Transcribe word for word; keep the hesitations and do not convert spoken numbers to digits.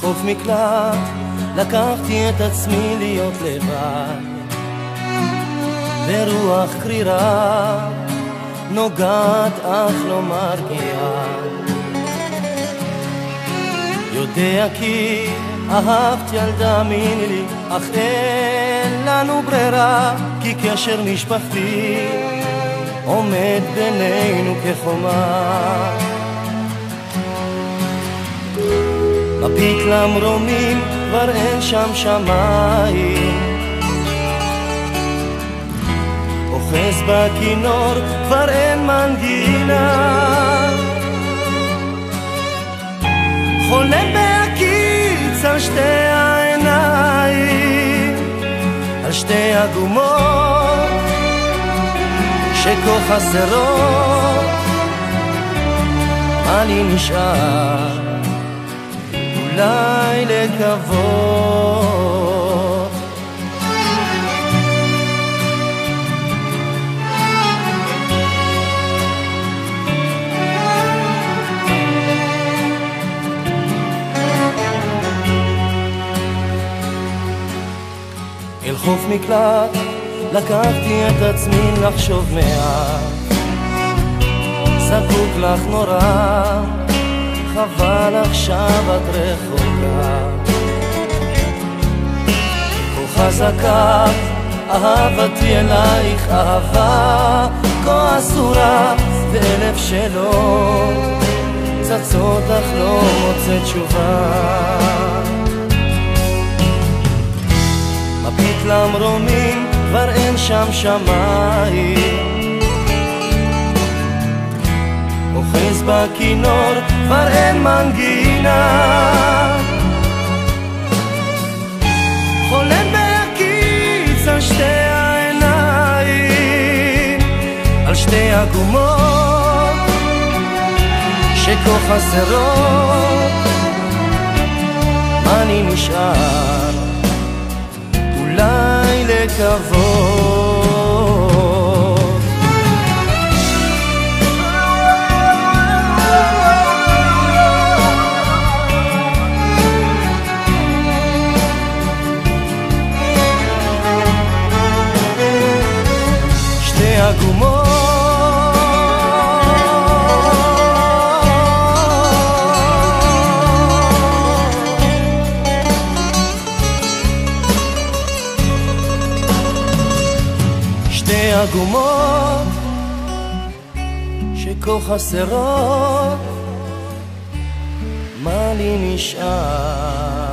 חוף מקלט לקחתי את עצמי להיות לבד, ורוח קרירה נוגעת אך לא מרגיעה. יודע כי אהבת ילדה מיני לי, אך אין לנו ברירה, כי קשר משפחתי עומד בינינו כחומה. מביט למרומים, כבר אין שם שמיים, אוחז בכינור, כבר אין מנגינה, חולם בהקיץ על שתי העיניים, על שתי הגומות שכה חסרות. אני נשאר אולי לקוות. אל חוף מקלט לקחתי את עצמי לחשוב מעט, זקוק לך נורא, חבל עכשיו את רחוקה. כה חזקה אהבתי אלייך, אהבה כה אסורה, ואלף שאלות צצות אך לא מוצא תשובה. מביט למרומים, כבר אין שם שמיים, אוחז בכינור, כבר אין מנגינה, חולם בהקיץ על שתי העיניים, על שתי הגומות שכה חסרות. אני נשאר אולי לקוות. שתי הגומות הגומות שכה חסרות. מה לי נשאר